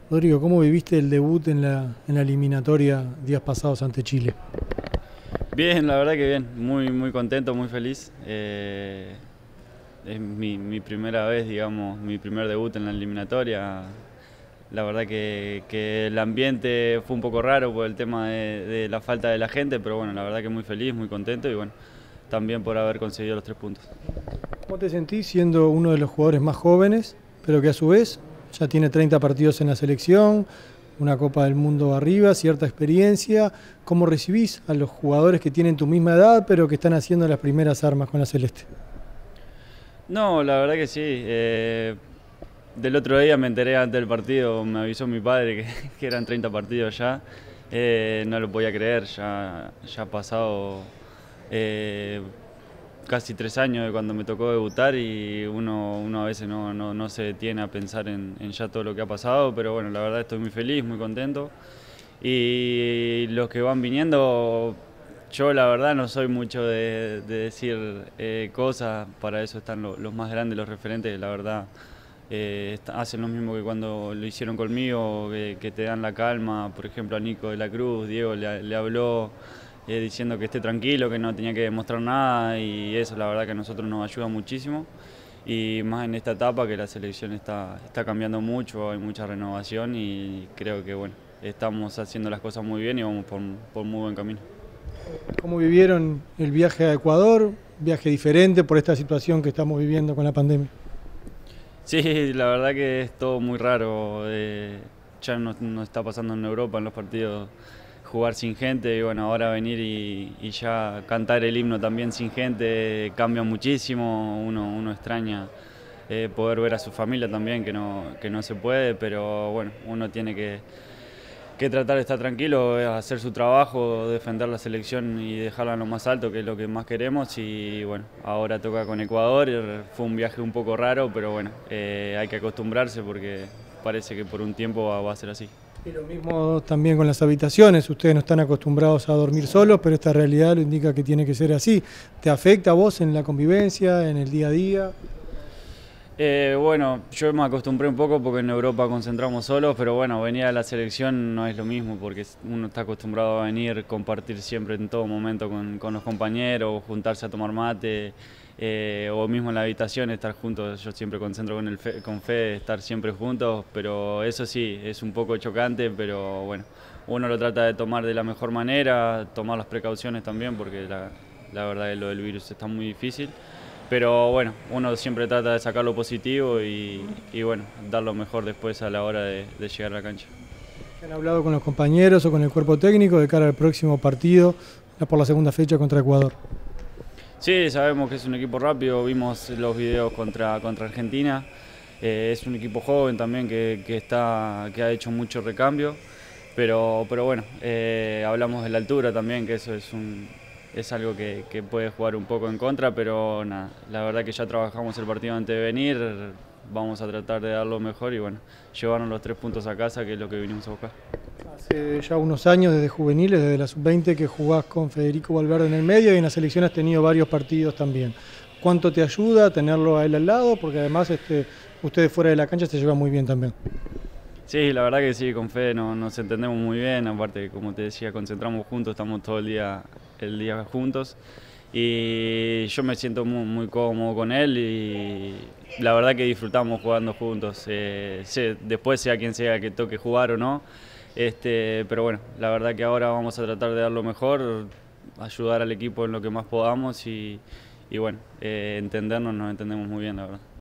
Rodrigo, ¿cómo viviste el debut en la eliminatoria días pasados ante Chile? Bien, la verdad que bien, muy contento, muy feliz. Es mi primera vez, digamos, mi primer debut en la eliminatoria. La verdad que el ambiente fue un poco raro por el tema de la falta de la gente, pero bueno, la verdad que muy feliz, muy contento y bueno, también por haber conseguido los 3 puntos. ¿Cómo te sentís siendo uno de los jugadores más jóvenes, pero que a su vez ya tiene 30 partidos en la selección, una Copa del Mundo arriba, cierta experiencia? ¿Cómo recibís a los jugadores que tienen tu misma edad, pero que están haciendo las primeras armas con la Celeste? No, la verdad que sí. Del otro día me enteré antes del partido, me avisó mi padre que eran 30 partidos ya. No lo podía creer, ya ha pasado eh, casi 3 años de cuando me tocó debutar y uno a veces no se detiene a pensar en ya todo lo que ha pasado, pero bueno, la verdad estoy muy feliz, muy contento. Y los que van viniendo, yo la verdad no soy mucho de decir cosas, para eso están los más grandes, los referentes, la verdad. Hacen lo mismo que cuando lo hicieron conmigo, que te dan la calma. Por ejemplo, a Nico de la Cruz, Diego le habló diciendo que esté tranquilo, que no tenía que demostrar nada y eso la verdad que a nosotros nos ayuda muchísimo. Y más en esta etapa que la selección está cambiando mucho, hay mucha renovación y creo que bueno, estamos haciendo las cosas muy bien y vamos por muy buen camino. ¿Cómo vivieron el viaje a Ecuador? Viaje diferente por esta situación que estamos viviendo con la pandemia. Sí, la verdad que es todo muy raro. Ya no está pasando en Europa en los partidos jugar sin gente y bueno, ahora venir y ya cantar el himno también sin gente cambia muchísimo. Uno extraña poder ver a su familia también, que no se puede, pero bueno, uno tiene que tratar de estar tranquilo, hacer su trabajo, defender la selección y dejarla en lo más alto, que es lo que más queremos. Y bueno, ahora toca con Ecuador, fue un viaje un poco raro, pero bueno, hay que acostumbrarse porque parece que por un tiempo va a ser así. Y lo mismo también con las habitaciones. Ustedes no están acostumbrados a dormir solos, pero esta realidad lo indica que tiene que ser así. ¿Te afecta a vos en la convivencia, en el día a día? Bueno, yo me acostumbré un poco porque en Europa concentramos solos, pero bueno, venir a la selección no es lo mismo porque uno está acostumbrado a venir, compartir siempre en todo momento con los compañeros, juntarse a tomar mate, o mismo en la habitación estar juntos. Yo siempre concentro con Fede, estar siempre juntos, pero eso sí, es un poco chocante, pero bueno, uno lo trata de tomar de la mejor manera, tomar las precauciones también porque la verdad que lo del virus está muy difícil. Pero bueno, uno siempre trata de sacar lo positivo y bueno, dar lo mejor después a la hora de llegar a la cancha. ¿Han hablado con los compañeros o con el cuerpo técnico de cara al próximo partido por la segunda fecha contra Ecuador? Sí, sabemos que es un equipo rápido, vimos los videos contra Argentina. Es un equipo joven también que ha hecho mucho recambio, pero bueno, hablamos de la altura también, que eso es algo que puede jugar un poco en contra, pero nada, la verdad que ya trabajamos el partido antes de venir, vamos a tratar de dar lo mejor y bueno, llevarnos los 3 puntos a casa, que es lo que vinimos a buscar. Hace ya unos años, desde juveniles, desde la sub-20, que jugás con Federico Valverde en el medio y en la selección has tenido varios partidos también. ¿Cuánto te ayuda tenerlo a él al lado? Porque además ustedes fuera de la cancha se llevan muy bien también. Sí, la verdad que sí, con Fede nos entendemos muy bien, aparte, como te decía, concentramos juntos, estamos todo el día juntos y yo me siento muy cómodo con él y la verdad que disfrutamos jugando juntos. Después sea quien sea que toque jugar o no, pero bueno, la verdad que ahora vamos a tratar de dar lo mejor, ayudar al equipo en lo que más podamos y bueno, entendernos, nos entendemos muy bien, la verdad.